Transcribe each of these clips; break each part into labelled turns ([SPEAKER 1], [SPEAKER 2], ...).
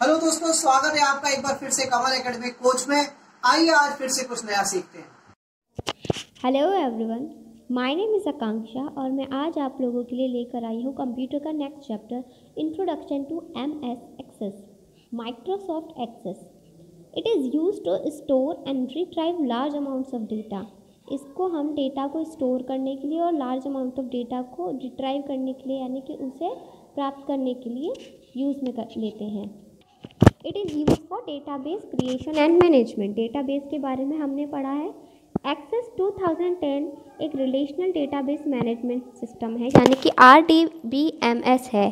[SPEAKER 1] Hello दोस्तों, स्वागत है आपका एक बार फिर से कमल एकेडमिक कोच में। आइए आज फिर से कुछ नया सीखते हैं।
[SPEAKER 2] Hello everyone, my name is Akanksha और मैं आज आप लोगों के लिए लेकर आई हूँ कंप्यूटर का next chapter, introduction to MS access, Microsoft access. It is used to store and retrieve large amounts of data. इसको हम डेटा को स्टोर करने के लिए और लार्ज अमाउंट ऑफ डेटा को रिट्राइव करने के लिए, यानी कि उसे प्राप्त करने के लिए यूज़ में लेते हैं। It is use for database creation and management. Database के बारे में हमने पढ़ा है। एक्सेस 2010 एक रिलेशनल डेटाबेस मैनेजमेंट सिस्टम है, यानी कि RDBMS है।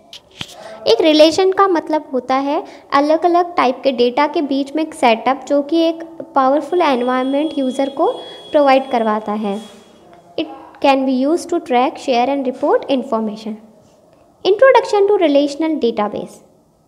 [SPEAKER 2] एक रिलेशन का मतलब होता है अलग अलग टाइप के डेटा के बीच में एक सेटअप, जो कि एक पावरफुल एनवायरनमेंट यूज़र को प्रोवाइड करवाता है। It can be use to track, share and report information. Introduction to relational database.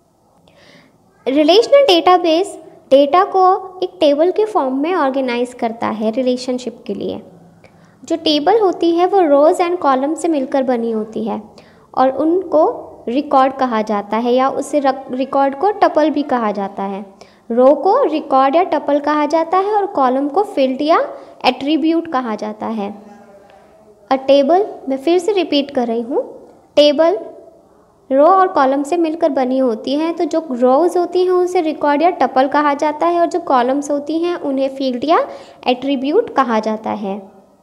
[SPEAKER 2] Relational database data को एक टेबल के फॉर्म में ऑर्गेनाइज करता है। रिलेशनशिप के लिए जो टेबल होती है वो रोज़ एंड कॉलम से मिलकर बनी होती है और उनको रिकॉर्ड कहा जाता है, या उसे रिकॉर्ड को टपल भी कहा जाता है। रो को रिकॉर्ड या टपल कहा जाता है और कॉलम को फील्ड या एट्रीब्यूट कहा जाता है। अ टेबल, मैं फिर से रिपीट कर रही हूँ, टेबल रो और कॉलम से मिलकर बनी होती हैं। तो जो रोज़ होती हैं उसे रिकॉर्ड या टपल कहा जाता है और जो कॉलम्स होती हैं उन्हें फील्ड या एट्रीब्यूट कहा जाता है।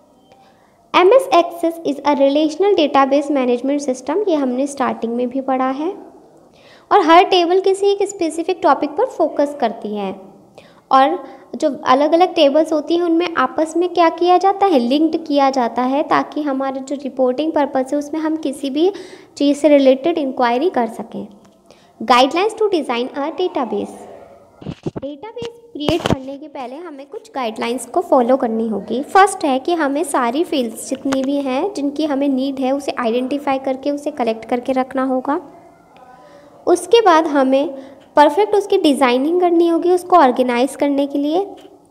[SPEAKER 2] MS access is a relational database management system. ये हमने स्टार्टिंग में भी पढ़ा है। और हर टेबल किसी एक स्पेसिफिक टॉपिक पर फोकस करती है और जो अलग अलग टेबल्स होती हैं उनमें आपस में क्या किया जाता है, लिंक्ड किया जाता है, ताकि हमारे जो रिपोर्टिंग पर्पस है उसमें हम किसी भी चीज़ से रिलेटेड इंक्वायरी कर सकें। Guidelines to design a database. Database create करने के पहले हमें कुछ गाइडलाइंस को फॉलो करनी होगी। फर्स्ट है कि हमें सारी फील्ड्स जितनी भी हैं जिनकी हमें नीड है उसे आइडेंटिफाई करके उसे कलेक्ट करके रखना होगा। उसके बाद हमें परफेक्ट उसकी डिज़ाइनिंग करनी होगी उसको ऑर्गेनाइज करने के लिए।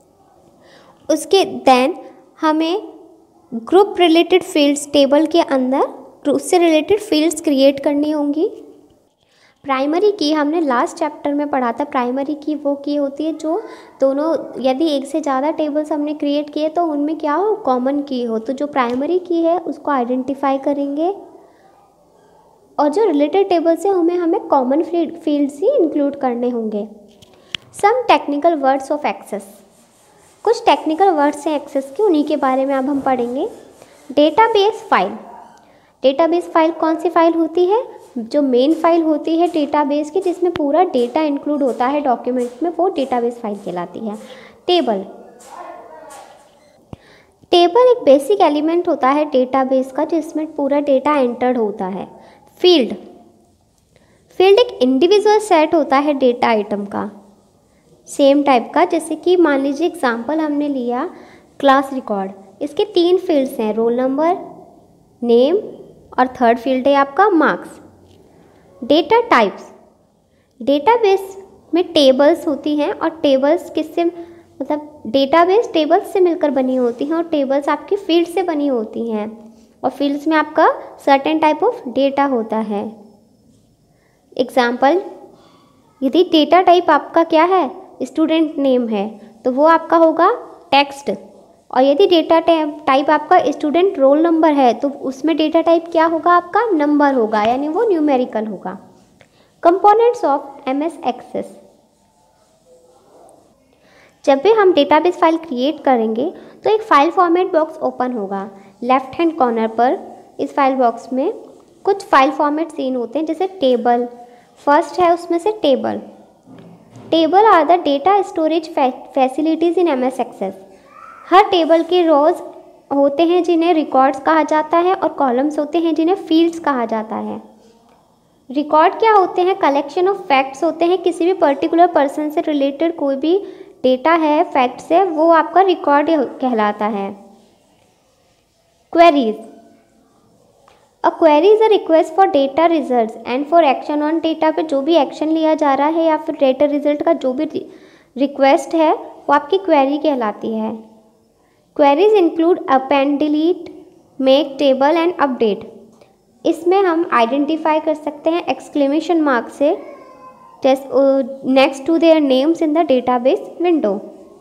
[SPEAKER 2] उसके देन हमें ग्रुप रिलेटेड फील्ड्स टेबल के अंदर उससे रिलेटेड फील्ड्स क्रिएट करनी होंगी। प्राइमरी की हमने लास्ट चैप्टर में पढ़ा था। प्राइमरी की वो की होती है जो दोनों, यदि एक से ज़्यादा टेबल्स हमने क्रिएट किए तो उनमें क्या हो, कॉमन की हो। तो जो प्राइमरी की है उसको आइडेंटिफाई करेंगे और जो रिलेटेड टेबल्स है उनमें हमें कॉमन फील्ड्स ही इंक्लूड करने होंगे। Some technical words of access. कुछ टेक्निकल वर्ड्स हैं एक्सेस के, उन्हीं के बारे में अब हम पढ़ेंगे। Database file. डेटाबेस फाइल कौन सी फाइल होती है? जो मेन फाइल होती है डेटाबेस की, जिसमें पूरा डेटा इंक्लूड होता है डॉक्यूमेंट में, वो डेटाबेस फाइल कहलाती है। टेबल। टेबल एक बेसिक एलिमेंट होता है डेटाबेस का जिसमें पूरा डेटा एंटर्ड होता है। फील्ड। फील्ड एक इंडिविजुअल सेट होता है डेटा आइटम का, सेम टाइप का। जैसे कि मान लीजिए एग्जांपल हमने लिया क्लास रिकॉर्ड। इसके 3 फील्ड्स हैं, रोल नंबर, नेम और थर्ड फील्ड है आपका मार्क्स। Data types. डेटाबेस में टेबल्स होती हैं और टेबल्स किससे, मतलब डेटाबेस टेबल्स से मिलकर बनी होती हैं और टेबल्स आपकी फील्ड से बनी होती हैं और फील्ड्स में आपका सर्टेन टाइप ऑफ डेटा होता है। एग्जाम्पल, यदि डेटा टाइप आपका क्या है, स्टूडेंट नेम है, तो वो आपका होगा टेक्स्ट। और यदि डेटा टाइप आपका स्टूडेंट रोल नंबर है तो उसमें डेटा टाइप क्या होगा, आपका नंबर होगा, यानी वो न्यूमेरिकल होगा। Components of MS access. जब भी हम डेटाबेस फाइल क्रिएट करेंगे तो एक फाइल फॉर्मेट बॉक्स ओपन होगा लेफ्ट हैंड कॉर्नर पर। इस फाइल बॉक्स में कुछ फाइल फॉर्मेट सीन होते हैं, जैसे टेबल फर्स्ट है, उसमें से table. Table are the data storage facilities in MS access. हर टेबल के रोज़ होते हैं जिन्हें रिकॉर्ड्स कहा जाता है और कॉलम्स होते हैं जिन्हें फील्ड्स कहा जाता है। रिकॉर्ड क्या होते हैं? कलेक्शन ऑफ फैक्ट्स होते हैं। किसी भी पर्टिकुलर पर्सन से रिलेटेड कोई भी डेटा है, फैक्ट्स है, वो आपका रिकॉर्ड कहलाता है। Queries. A query is a request for data results and for action on data पे जो भी एक्शन लिया जा रहा है या फिर डेटा रिजल्ट का जो भी रिक्वेस्ट है वो आपकी क्वेरी कहलाती है। Queries include append, delete, make, table and update. इसमें हम आइडेंटिफाई कर सकते हैं एक्सक्लेमेशन मार्क से next to their names in the database window.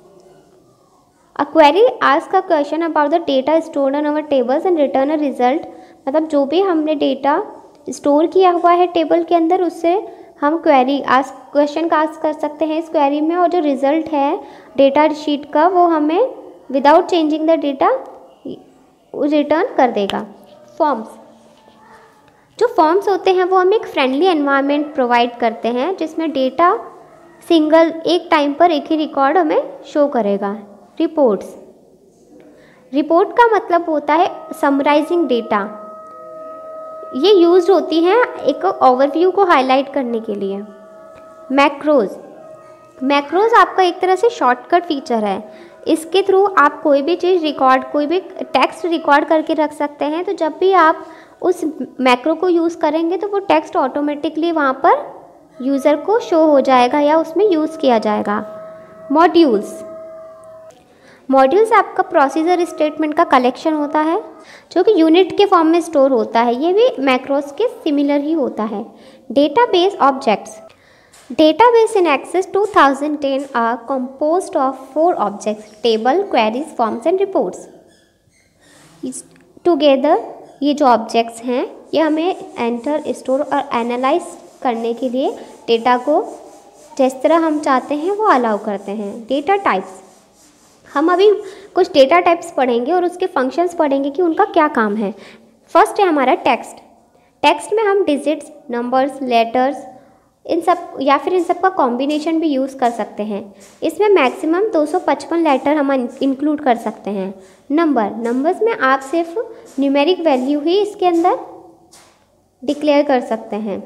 [SPEAKER 2] A query asks a question about the data stored on our tables and return a result. मतलब जो भी हमने डेटा स्टोर किया हुआ है टेबल के अंदर, उससे हम क्वेश्चन का आस्क कर सकते हैं इस क्वेरी में, और जो रिज़ल्ट है डेटा शीट का वो हमें without changing the data return कर देगा। फॉर्म्स, जो फॉर्म्स होते हैं वो हमें एक फ्रेंडली एनवायरनमेंट प्रोवाइड करते हैं जिसमें डेटा सिंगल एक टाइम पर एक ही रिकॉर्ड हमें शो करेगा। रिपोर्ट्स, रिपोर्ट का मतलब होता है समराइजिंग डेटा। ये यूज्ड होती हैं एक ओवरव्यू को हाईलाइट करने के लिए। मैक्रोज, मैक्रोज आपका एक तरह से शॉर्टकट फीचर है। इसके थ्रू आप कोई भी चीज़ रिकॉर्ड, कोई भी टेक्स्ट रिकॉर्ड करके रख सकते हैं। तो जब भी आप उस मैक्रो को यूज़ करेंगे तो वो टेक्स्ट ऑटोमेटिकली वहाँ पर यूज़र को शो हो जाएगा या उसमें यूज़ किया जाएगा। मॉड्यूल्स, मॉड्यूल्स आपका प्रोसीजर स्टेटमेंट का कलेक्शन होता है जो कि यूनिट के फॉर्म में स्टोर होता है। ये भी मैक्रोस के सिमिलर ही होता है। Database objects, database in Access 2010 are composed of 4 objects: table, queries, forms and reports. Together ये जो ऑब्जेक्ट्स हैं ये हमें एंटर, स्टोर और एनालाइज करने के लिए डेटा को जिस तरह हम चाहते हैं वो अलाउ करते हैं। डेटा टाइप्स, हम अभी कुछ डेटा टाइप्स पढ़ेंगे और उसके फंक्शंस पढ़ेंगे कि उनका क्या काम है। फर्स्ट है हमारा टेक्स्ट। टेक्स्ट में हम डिजिट्स, नंबर्स, लेटर्स, इन सब या फिर इन सब का कॉम्बिनेशन भी यूज़ कर सकते हैं। इसमें मैक्सिमम 255 लेटर हम इंक्लूड कर सकते हैं। नंबर्स में आप सिर्फ न्यूमेरिक वैल्यू ही इसके अंदर डिक्लेयर कर सकते हैं।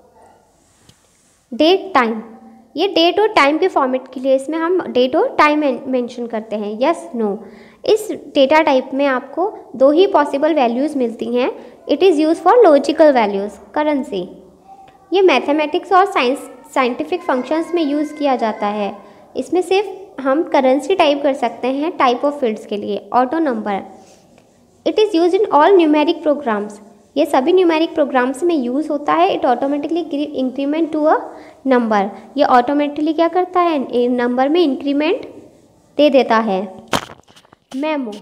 [SPEAKER 2] डेट टाइम, ये डेट और टाइम के फॉर्मेट के लिए इसमें हम डेट और टाइम मेंशन करते हैं, यस नो। इस डेटा टाइप में आपको 2 ही पॉसिबल वैल्यूज़ मिलती हैं। It is use for logical values. Currency, ये मैथमेटिक्स और साइंटिफिक फंक्शंस में यूज़ किया जाता है। इसमें सिर्फ हम करेंसी टाइप कर सकते हैं टाइप ऑफ फील्ड्स के लिए। Auto number, it is use in all numeric programs, ये सभी न्यूमेरिक प्रोग्राम्स में यूज़ होता है। It automatically increment to a number, ये ऑटोमेटिकली क्या करता है, नंबर में इंक्रीमेंट दे देता है। Memo,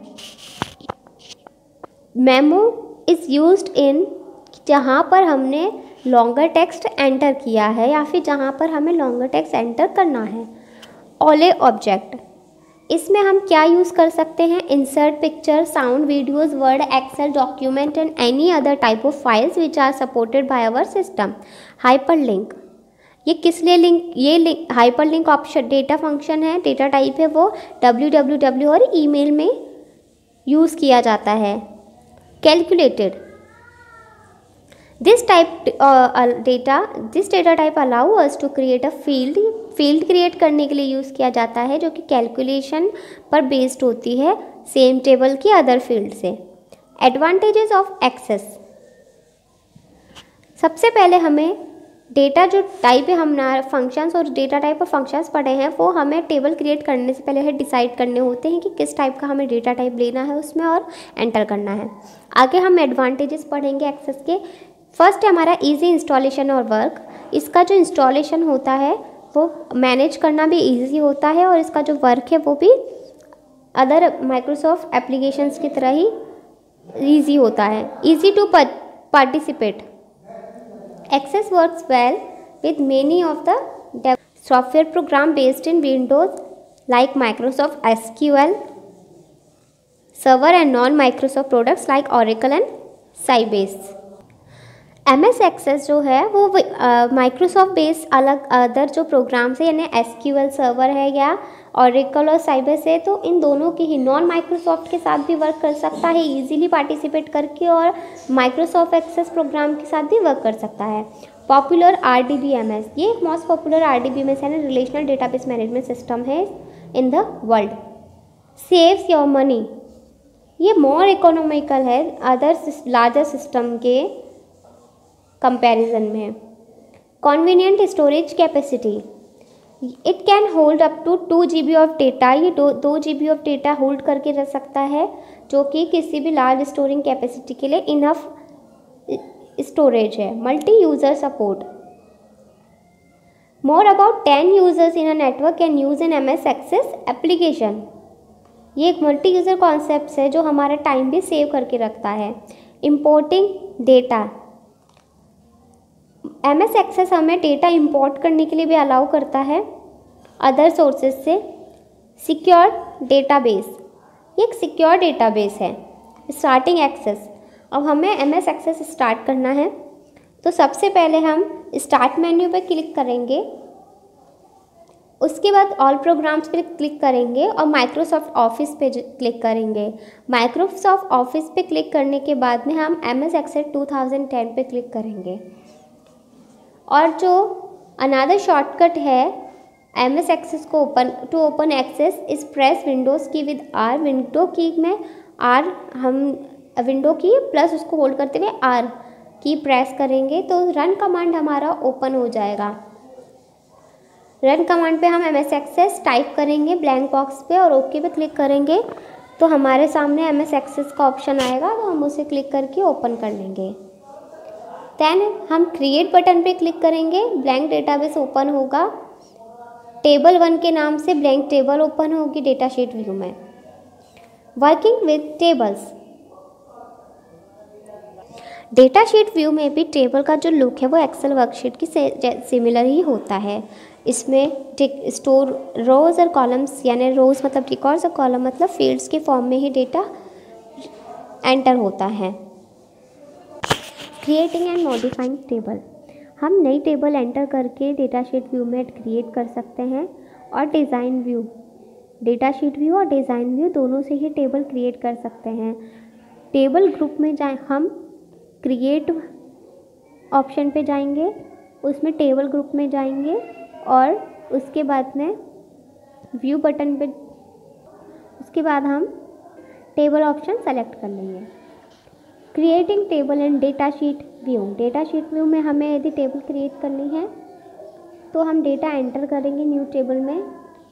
[SPEAKER 2] memo is used in जहाँ पर हमने लॉन्गर टेक्स्ट एंटर किया है या फिर जहाँ पर हमें लॉन्गर टेक्स्ट एंटर करना है। ओले ऑब्जेक्ट, इसमें हम क्या यूज़ कर सकते हैं, insert picture, sound, videos, word, excel, document and any other type of files which are supported by our system. Hyperlink, ये किस लिए लिंक, ये हाइपरलिंक ऑप्शन डेटा फंक्शन है, डेटा टाइप है वो www और ईमेल में यूज़ किया जाता है। Calculated, This data type allow us to create a field create करने के लिए यूज़ किया जाता है जो कि कैलकुलेशन पर बेस्ड होती है सेम टेबल की अदर फील्ड से। एडवांटेजेस ऑफ एक्सेस, सबसे पहले हमें डेटा जो टाइप है, हमने फंक्शंस और डेटा टाइप और फंक्शंस पढ़े हैं वो हमें टेबल क्रिएट करने से पहले डिसाइड करने होते हैं कि किस टाइप का हमें डेटा टाइप लेना है उसमें और एंटर करना है। आगे हम एडवांटेजेस पढ़ेंगे एक्सेस के। फर्स्ट है हमारा इजी इंस्टॉलेशन और वर्क, इसका जो इंस्टॉलेशन होता है वो मैनेज करना भी इजी होता है और इसका जो वर्क है वो भी अदर माइक्रोसॉफ्ट एप्लीकेशंस की तरह ही इजी होता है। Easy to participate, access works well with many of the software program based in windows like Microsoft SQL server and non Microsoft products like Oracle and Sybase. MS access जो है वो Microsoft based अलग other जो programs है यानी SQL server है या Oracle और साइबेस है, तो इन दोनों के ही नॉन माइक्रोसॉफ्ट के साथ भी वर्क कर सकता है इजीली पार्टिसिपेट करके और माइक्रोसॉफ्ट एक्सेस प्रोग्राम के साथ भी वर्क कर सकता है। पॉपुलर RDBMS, ये एक मोस्ट पॉपुलर RDBMS है, रिलेशनल डेटाबेस मैनेजमेंट सिस्टम है in the world. Saves your money, ये मोर इकोनॉमिकल है अदर लार्जर सिस्टम के कंपैरिजन में। Convenient storage capacity, it can hold up to 2 GB of data, ये 2 GB of data hold करके रख सकता है जो कि किसी भी लार्ज स्टोरिंग कैपेसिटी के लिए इनफ स्टोरेज है। Multi user support, more about 10 users in a network can use an MS access application. ये एक मल्टी यूज़र कॉन्सेप्ट है जो हमारा टाइम भी सेव करके रखता है। इंपोर्टिंग डेटा, MS एक्सेस हमें डेटा इंपोर्ट करने के लिए भी अलाउ करता है अदर सोर्सेज से। सिक्योर डेटाबेस, ये एक सिक्योर डेटाबेस है। स्टार्टिंग एक्सेस, अब हमें MS एक्सेस स्टार्ट करना है तो सबसे पहले हम स्टार्ट मेन्यू पर क्लिक करेंगे, उसके बाद ऑल प्रोग्राम्स पे क्लिक करेंगे और माइक्रोसॉफ्ट ऑफिस पे क्लिक करेंगे। माइक्रोसॉफ्ट ऑफिस पे क्लिक करने के बाद में हम MS एक्सेस 2010 पे क्लिक करेंगे। और जो अनदर शॉर्टकट है MS एक्सेस को open access is press windows key with R। Window key में R, हम विंडो की प्लस उसको होल्ड करते हुए R की प्रेस करेंगे तो रन कमांड हमारा ओपन हो जाएगा। रन कमांड पे हम MS एक्सेस टाइप करेंगे ब्लैंक बॉक्स पे और ओके पे क्लिक करेंगे तो हमारे सामने MS एक्सेस का ऑप्शन आएगा, तो हम उसे क्लिक करके ओपन कर लेंगे। देन हम क्रिएट बटन पे क्लिक करेंगे, ब्लैंक डेटाबेस ओपन होगा। टेबल 1 के नाम से ब्लैंक टेबल ओपन होगी डेटा शीट व्यू में। Working with tables, data sheet view में भी टेबल का जो लुक है वो एक्सेल वर्कशीट की सिमिलर ही होता है। इसमें स्टोर रोज़ और कॉलम्स, यानी रोज़ मतलब रिकॉर्ड्स और कॉलम मतलब फील्ड्स के फॉर्म में ही डेटा एंटर होता है। क्रिएटिंग एंड मॉडिफाइंग टेबल, हम नई टेबल एंटर करके डेटा शीट व्यू में क्रिएट कर सकते हैं। और design view, data sheet view और डिज़ाइन व्यू दोनों से ही टेबल क्रिएट कर सकते हैं। टेबल ग्रुप में जाए हम क्रिएट ऑप्शन पे जाएंगे, उसमें टेबल ग्रुप में जाएंगे और उसके बाद में व्यू बटन पे, उसके बाद हम टेबल ऑप्शन सेलेक्ट कर लेंगे। Creating table and data sheet view, data sheet view में हमें यदि टेबल क्रिएट करनी है तो हम डेटा एंटर करेंगे न्यू टेबल में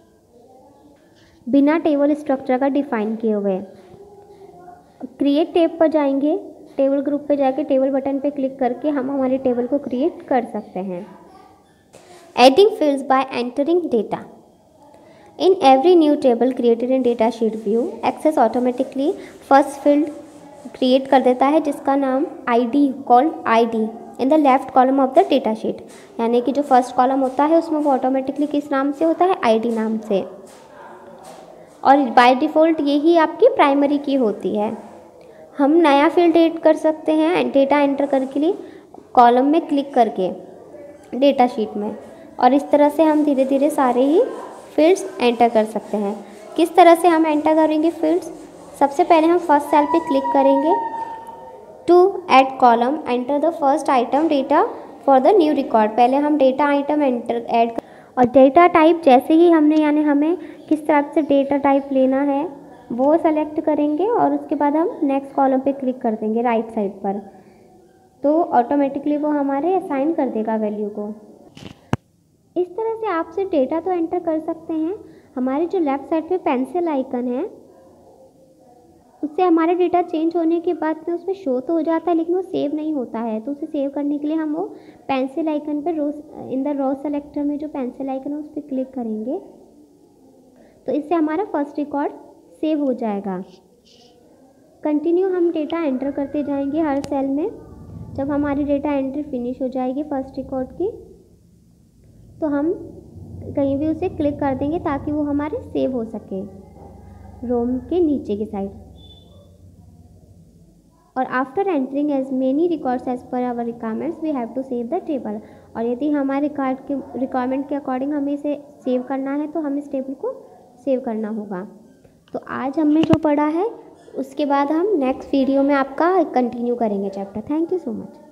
[SPEAKER 2] बिना टेबल स्ट्रक्चर का डिफाइन किए हुए। क्रिएट टेब पर जाएंगे, टेबल ग्रुप पे जाके टेबल बटन पे क्लिक करके हम हमारे टेबल को क्रिएट कर सकते हैं। Adding fields by entering data, in every new table created in data sheet view access automatically first field create कर देता है जिसका नाम ID called ID in the left column of the data sheet, यानी कि जो फर्स्ट कॉलम होता है उसमें वो ऑटोमेटिकली किस नाम से होता है, ID नाम से। और बाय डिफ़ॉल्ट यही आपकी प्राइमरी की होती है। हम नया फील्ड एड कर सकते हैं डेटा एंटर करके लिए कॉलम में क्लिक करके डेटा शीट में, और इस तरह से हम धीरे धीरे सारे ही फील्ड्स एंटर कर सकते हैं। किस तरह से हम एंटर करेंगे फील्ड्स, सबसे पहले हम फर्स्ट सेल पे क्लिक करेंगे। To add column enter the first item data for the new record, पहले हम डेटा आइटम ऐड और डेटा टाइप जैसे ही हमने, यानी हमें किस तरह से डेटा टाइप लेना है वो सेलेक्ट करेंगे और उसके बाद हम नेक्स्ट कॉलम पे क्लिक कर देंगे राइट साइड पर, तो ऑटोमेटिकली वो हमारे असाइन कर देगा वैल्यू को। इस तरह से आप सिर्फ डेटा तो एंटर कर सकते हैं। हमारे जो लेफ़्ट साइड पे पेंसिल आइकन है उससे हमारे डेटा चेंज होने के बाद में उसमें शो तो हो जाता है लेकिन वो सेव नहीं होता है, तो उसे सेव करने के लिए हम वो पेंसिल आइकन पर इन द रो सेलेक्टर में जो पेंसिल आइकन है उस पर क्लिक करेंगे तो इससे हमारा फर्स्ट रिकॉर्ड सेव हो जाएगा। कंटिन्यू हम डेटा एंटर करते जाएंगे हर सेल में। जब हमारी डेटा एंट्री फिनिश हो जाएगी फर्स्ट रिकॉर्ड की तो हम कहीं भी उसे क्लिक कर देंगे ताकि वो हमारे सेव हो सके रोम के नीचे की साइड। और after entering as many records as per our requirements we have to save the table, और यदि हमारे रिक्वायरमेंट के अकॉर्डिंग हमें इसे सेव करना है तो हम इस टेबल को सेव करना होगा। तो आज हमने जो पढ़ा है उसके बाद हम नेक्स्ट वीडियो में आपका कंटिन्यू करेंगे chapter. Thank you so much.